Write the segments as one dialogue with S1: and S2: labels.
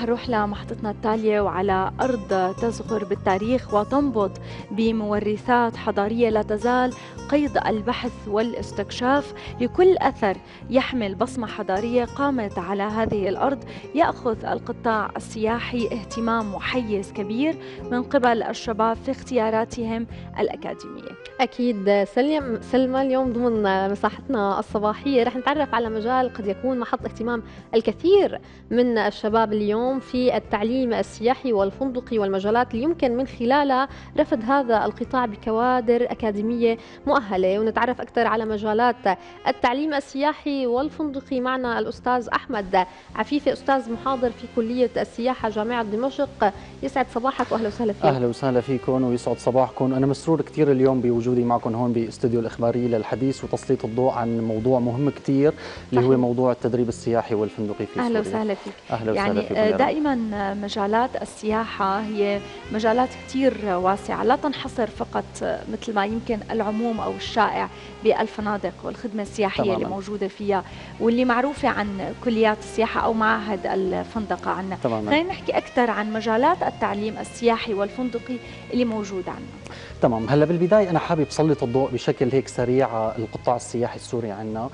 S1: رح نروح لمحطتنا التالية وعلى أرض تزخر بالتاريخ وتنبض بمورثات حضارية لا تزال قيد البحث والاستكشاف. لكل أثر يحمل بصمة حضارية قامت على هذه الأرض يأخذ القطاع السياحي اهتمام وحيز كبير من قبل الشباب في اختياراتهم الأكاديمية.
S2: أكيد سلمى، اليوم ضمن مساحتنا الصباحية رح نتعرف على مجال قد يكون محط اهتمام الكثير من الشباب اليوم في التعليم السياحي والفندقي، والمجالات اللي يمكن من خلالها رفد هذا القطاع بكوادر أكاديمية مؤهلة. ونتعرف أكثر على مجالات التعليم السياحي والفندقي معنا الأستاذ أحمد عفيفي، أستاذ محاضر في كلية السياحة جامعة دمشق. يسعد صباحك وأهلا وسهلا فيك.
S3: أهلا وسهلا فيكم ويسعد صباحكم. أنا مسرور كثير اليوم بوجودي معكم هون باستوديو الإخبارية للحديث وتسليط الضوء عن موضوع مهم كثير اللي هو موضوع التدريب السياحي والفندقي في
S1: أهلا
S3: سوريا.
S1: وسهلا فيك.
S3: أهلا وسهلا فيكم.
S1: دائما مجالات السياحة هي مجالات كثير واسعة، لا تنحصر فقط مثل ما يمكن العموم أو الشائع بالفنادق والخدمة السياحية
S3: تماماً.
S1: اللي موجودة فيها واللي معروفة عن كليات السياحة أو معاهد الفندقة عنا. خلينا نحكي أكثر عن مجالات التعليم السياحي والفندقي اللي موجود عنا.
S3: تمام. هلا بالبدايه انا حابب اسلط الضوء بشكل هيك سريع على القطاع السياحي السوري عندنا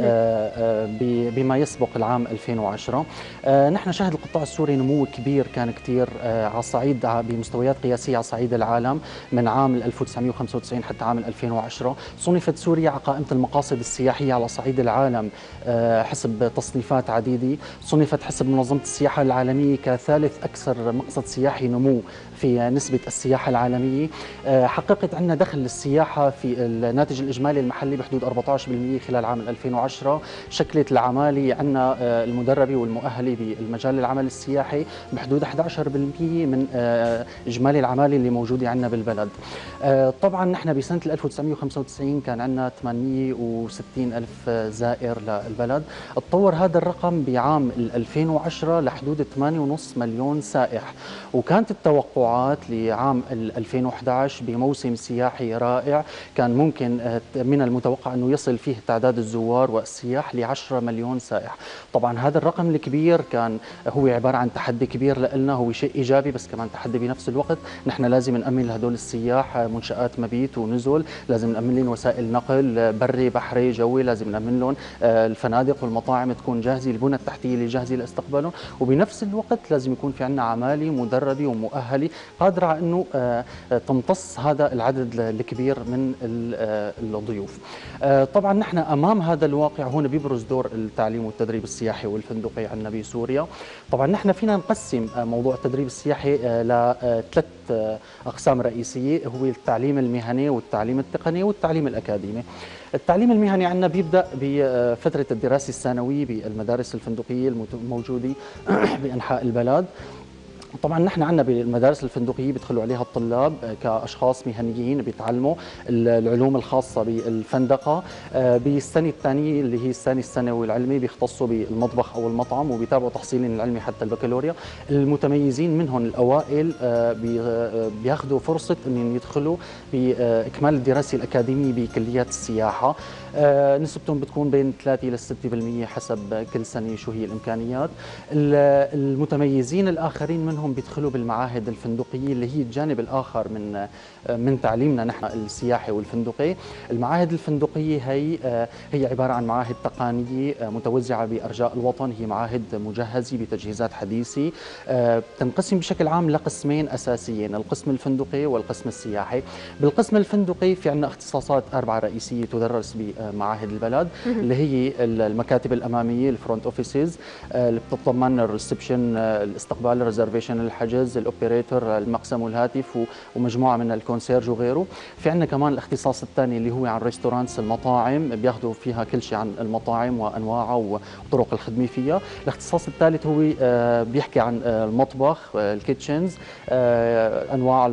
S3: بما يسبق العام 2010. نحن شهد القطاع السوري نمو كبير كان كثير على صعيد بمستويات قياسيه على صعيد العالم من عام 1995 حتى عام 2010. صنفت سوريا على قائمه المقاصد السياحيه على صعيد العالم حسب تصنيفات عديده. صنفت حسب منظمه السياحه العالميه كثالث اكثر مقصد سياحي نمو في نسبه السياحه العالميه. حققت عندنا دخل السياحة في الناتج الإجمالي المحلي بحدود 14% خلال عام 2010. شكلت العمالة عندنا المدربة والمؤهلة بالمجال العمل السياحي بحدود 11% من إجمالي العمالة اللي موجودة عندنا بالبلد. طبعا نحن بسنة 1995 كان عندنا 860 ألف زائر للبلد. تطور هذا الرقم بعام 2010 لحدود 8.5 مليون سائح، وكانت التوقعات لعام 2011 بموسم سياحي رائع كان ممكن من المتوقع أنه يصل فيه تعداد الزوار والسياح ل10 مليون سائح. طبعا هذا الرقم الكبير كان هو عبارة عن تحدي كبير لنا، هو شيء إيجابي بس كمان تحدي بنفس الوقت. نحن لازم نأمن لهدول السياح منشآت مبيت ونزل، لازم نأمن لهم وسائل نقل بري بحري جوي، لازم نأمن لهم الفنادق والمطاعم تكون جاهزة، البنى التحتية اللي جاهزة لاستقبالهم، وبنفس الوقت لازم يكون في عندنا عمالة مدربة ومؤهلة قادرة على أنه تمتص هذا العدد الكبير من الضيوف. طبعا نحن امام هذا الواقع هون بيبرز دور التعليم والتدريب السياحي والفندقي عندنا بسوريا. طبعا نحن فينا نقسم موضوع التدريب السياحي لثلاث اقسام رئيسيه، هو التعليم المهني والتعليم التقني والتعليم الاكاديمي. التعليم المهني عندنا بيبدا بفتره الدراسه الثانويه بالمدارس الفندقيه الموجوده بانحاء البلد. طبعا نحن عندنا بالمدارس الفندقيه بيدخلوا عليها الطلاب كاشخاص مهنيين بيتعلموا العلوم الخاصه بالفندقه. بالسنه الثانيه اللي هي الثاني الثانوي العلمي بيختصوا بالمطبخ او المطعم وبيتابعوا تحصيلهم العلمي حتى البكالوريا. المتميزين منهم الاوائل بياخذوا فرصه انهم يدخلوا باكمال الدراسه الاكاديميه بكليات السياحه. نسبتهم بتكون بين 3 إلى 6% حسب كل سنه شو هي الامكانيات. المتميزين الاخرين منهم بيدخلوا بالمعاهد الفندقيه اللي هي الجانب الاخر من تعليمنا نحن السياحي والفندقي. المعاهد الفندقيه هي عباره عن معاهد تقنيه متوزعه بارجاء الوطن، هي معاهد مجهزه بتجهيزات حديثه. تنقسم بشكل عام لقسمين اساسيين، القسم الفندقي والقسم السياحي. بالقسم الفندقي في عندنا اختصاصات 4 رئيسيه تدرس بمعاهد البلد اللي هي المكاتب الاماميه الفرونت اوفيسز اللي بتتضمن الريسبشن الاستقبال الريزرفيشن الحجز الاوبريتور المقسم والهاتف ومجموعه من الكونسيرج وغيره. في عندنا كمان الاختصاص الثاني اللي هو عن ريستورانتس المطاعم، بياخذوا فيها كل شيء عن المطاعم وانواعها وطرق الخدمه فيها. الاختصاص الثالث هو بيحكي عن المطبخ الكيتشنز، انواع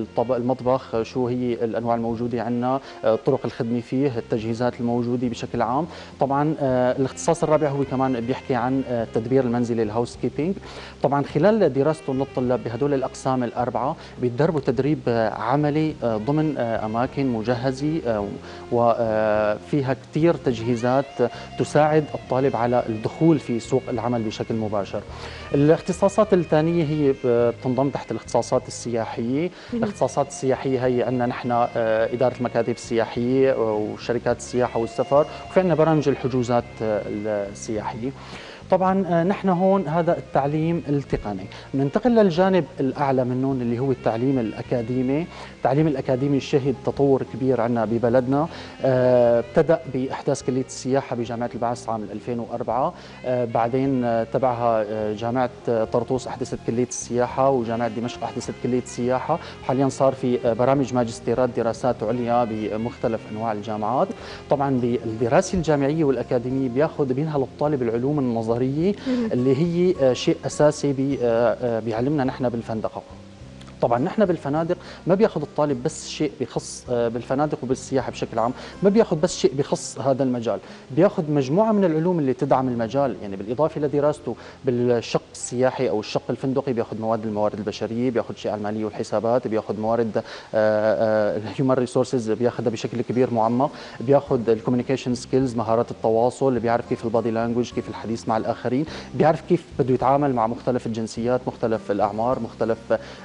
S3: المطبخ شو هي الانواع الموجوده عندنا، طرق الخدمه فيه، التجهيزات الموجوده بشكل عام. طبعا الاختصاص الرابع هو كمان بيحكي عن التدبير المنزلي الهاوس كيبينج. طبعا خلال دراسته دراسته من الطلاب بهدول الأقسام الأربعة بيتدربوا تدريب عملي ضمن أماكن مجهزة وفيها كثير تجهيزات تساعد الطالب على الدخول في سوق العمل بشكل مباشر. الاختصاصات الثانية هي بتنضم تحت الاختصاصات السياحية. الاختصاصات السياحية هي عندنا نحن إدارة المكاتب السياحية وشركات السياحة والسفر، وفي عندنا برامج الحجوزات السياحية. طبعا نحن هون هذا التعليم التقني. ننتقل للجانب الاعلى منهم اللي هو التعليم الاكاديمي. التعليم الاكاديمي شهد تطور كبير عندنا ببلدنا. ابتدأ باحداث كلية السياحة بجامعة البعث عام 2004. بعدين تبعها جامعة طرطوس احدثت كلية السياحة، وجامعة دمشق احدثت كلية السياحة. حاليا صار في برامج ماجستيرات دراسات عليا بمختلف انواع الجامعات. طبعا بالدراسة الجامعية والاكاديمية بينها للطالب العلوم النظرية اللي هي شيء اساسي بيعلمنا نحن بالفندقه. طبعا نحن بالفنادق ما بياخذ الطالب بس شيء بخص بالفنادق وبالسياحه بشكل عام، ما بياخذ بس شيء بخص هذا المجال، بياخذ مجموعه من العلوم اللي تدعم المجال. يعني بالاضافه لدراسته بالشق السياحي او الشق الفندقي بياخذ الموارد البشريه، بياخذ شيء على الماليه والحسابات، بياخذ موارد الهيومن ريسورسز بياخذها بشكل كبير معمق، بياخذ الكوميونيكيشن سكيلز مهارات التواصل، بيعرف كيف البادي لانجوج، كيف الحديث مع الاخرين، بيعرف كيف بده يتعامل مع مختلف الجنسيات، مختلف الاعمار، مختلف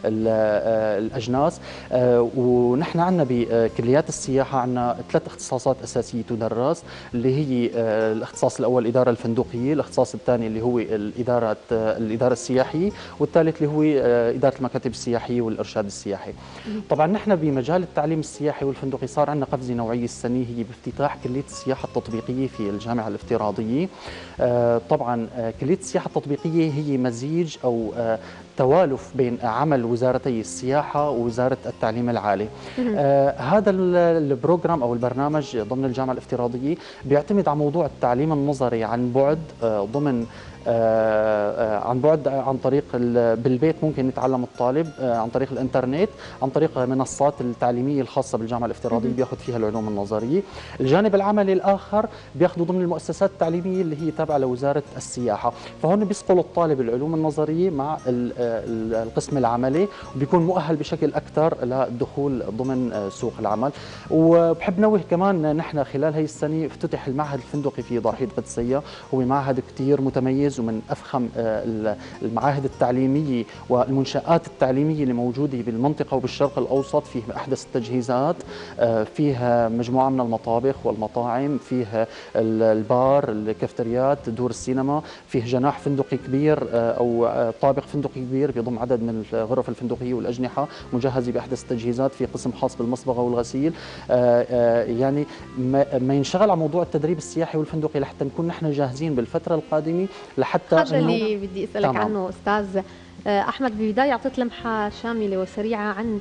S3: الأجناس. ونحن عندنا بكليات السياحة عندنا 3 اختصاصات أساسية تدرس، اللي هي الاختصاص الأول الإدارة الفندقية، الاختصاص الثاني اللي هو الإدارة السياحية، والثالث اللي هو إدارة المكاتب السياحية والإرشاد السياحي. طبعا نحن بمجال التعليم السياحي والفندقي صار عندنا قفزة نوعية السنة هي بافتتاح كلية السياحة التطبيقية في الجامعة الافتراضية. طبعا كلية السياحة التطبيقية هي مزيج أو توالف بين عمل وزارتي السياحة ووزارة التعليم العالي. هذا البروجرام أو البرنامج ضمن الجامعة الافتراضية بيعتمد على موضوع التعليم النظري عن بعد ضمن عن طريق بالبيت ممكن يتعلم الطالب عن طريق الانترنت، عن طريق منصات التعليميه الخاصه بالجامعه الافتراضيه بياخذ فيها العلوم النظريه. الجانب العملي الاخر بياخذه ضمن المؤسسات التعليميه اللي هي تابعه لوزاره السياحه، فهون بيسقل الطالب العلوم النظريه مع القسم العملي وبيكون مؤهل بشكل اكثر للدخول ضمن سوق العمل. وبحب نوه كمان نحن خلال هي السنه افتتح المعهد الفندقي في ضاحيه قدسيه، هو معهد كثير متميز ومن أفخم المعاهد التعليمية والمنشآت التعليمية اللي موجودة بالمنطقة وبالشرق الأوسط. فيه أحدث التجهيزات، فيه مجموعة من المطابخ والمطاعم، فيه البار، الكافتريات، دور السينما، فيه جناح فندقي كبير أو طابق فندقي كبير بيضم عدد من الغرف الفندقية والأجنحة مجهزة بأحدث التجهيزات، في قسم خاص بالمصبغة والغسيل. يعني ما ينشغل على موضوع التدريب السياحي والفندقي لحتى نكون نحن جاهزين بالفترة القادمة لحتى
S2: هذا اللي بدي اسالك عنه استاذ احمد. بالبدايه اعطيت لمحه شامله وسريعه عن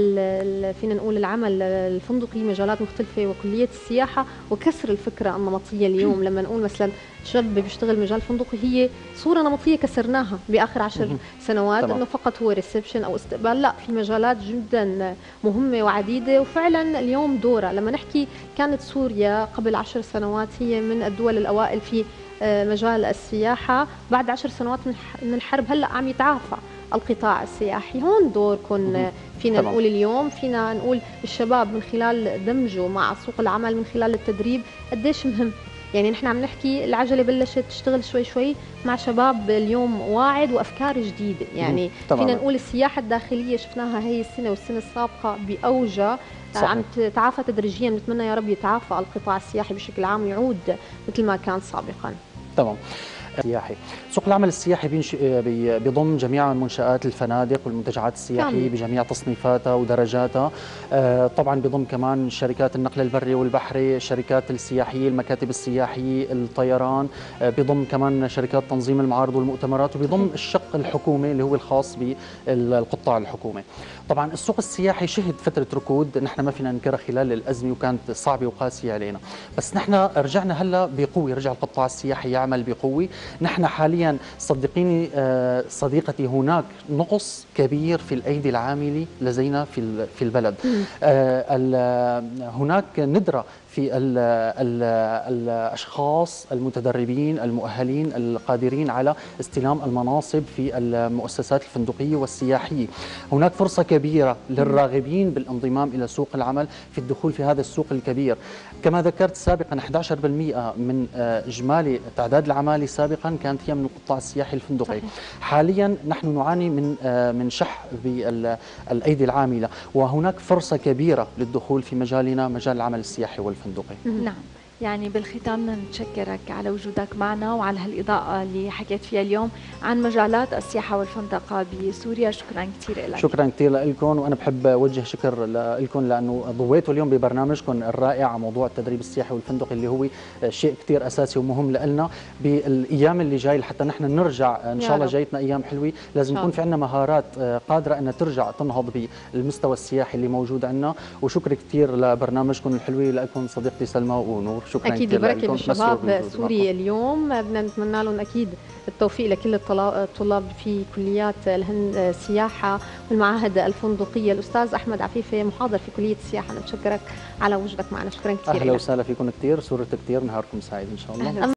S2: فينا نقول العمل الفندقي، مجالات مختلفه، وكليه السياحه، وكسر الفكره النمطيه اليوم. لما نقول مثلا شاب بيشتغل مجال فندقي هي صوره نمطيه كسرناها باخر 10 سنوات، انه فقط هو ريسبشن او استقبال. لا، في مجالات جدا مهمه وعديده وفعلا اليوم دورها. لما نحكي كانت سوريا قبل 10 سنوات هي من الدول الاوائل في مجال السياحة، بعد 10 سنوات من الحرب هلأ عم يتعافى القطاع السياحي. هون دوركم فينا نقول اليوم، فينا نقول الشباب من خلال دمجه مع سوق العمل من خلال التدريب قديش مهم. يعني نحن عم نحكي العجلة بلشت تشتغل شوي شوي مع شباب اليوم واعد وأفكار جديدة. يعني فينا نقول السياحة الداخلية شفناها هي السنة والسنة السابقة بأوجها، عم تتعافى تدريجيا. نتمنى يا رب يتعافى القطاع السياحي بشكل عام ويعود مثل ما كان سابقا.
S3: تمام. سياحي. سوق العمل السياحي بيضم جميع منشآت الفنادق والمنتجعات السياحية بجميع تصنيفاتها ودرجاتها. طبعا بيضم كمان شركات النقل البري والبحري، الشركات السياحية، المكاتب السياحية، الطيران، بيضم كمان شركات تنظيم المعارض والمؤتمرات، وبيضم الشق الحكومي اللي هو الخاص بالقطاع الحكومي. طبعا السوق السياحي شهد فترة ركود نحن ما فينا ننكرها خلال الأزمة وكانت صعبة وقاسية علينا، بس نحن رجعنا هلا بقوة، رجع القطاع السياحي يعمل بقوة. نحن حاليا صدقيني صديقتي هناك نقص كبير في الأيدي العاملة لدينا في البلد. هناك ندرة في الاشخاص المتدربين المؤهلين القادرين على استلام المناصب في المؤسسات الفندقيه والسياحيه. هناك فرصه كبيره للراغبين بالانضمام الى سوق العمل في الدخول في هذا السوق الكبير. كما ذكرت سابقا 11% من اجمالي تعداد العماله سابقا كانت هي من القطاع السياحي الفندقي. صحيح. حاليا نحن نعاني من شح بالايدي العامله، وهناك فرصه كبيره للدخول في مجالنا، مجال العمل السياحي والفندقي.
S1: نعم. يعني بالختام بدنا نتشكرك على وجودك معنا وعلى هالإضاءة اللي حكيت فيها اليوم عن مجالات السياحة والفندقة بسوريا. شكرا كثير لك.
S3: شكرا كثير لكم، وأنا بحب أوجه شكر لكم لأنه ضويتوا اليوم ببرنامجكم الرائع على موضوع التدريب السياحي والفندقي اللي هو شيء كثير أساسي ومهم لنا بالأيام اللي جاي، حتى نحن نرجع إن شاء الله. جايتنا أيام حلوة، لازم يكون في عندنا مهارات قادرة أن ترجع تنهض بالمستوى السياحي اللي موجود عندنا. وشكر كثير لبرنامجكم الحلوة لكم صديقتي سلمى ونور. شكرا
S2: أكيد البركة بالشباب السوري اليوم. بدنا نتمنى لهم أكيد التوفيق لكل الطلاب في كليات السياحة والمعاهد الفندقية. الأستاذ أحمد عفيفة محاضر في كلية السياحة، نتشكرك على وجودك معنا. شكرا كثير.
S3: أهلا وسهلا فيكم كثير، سررت كثير، نهاركم سعيد إن شاء الله.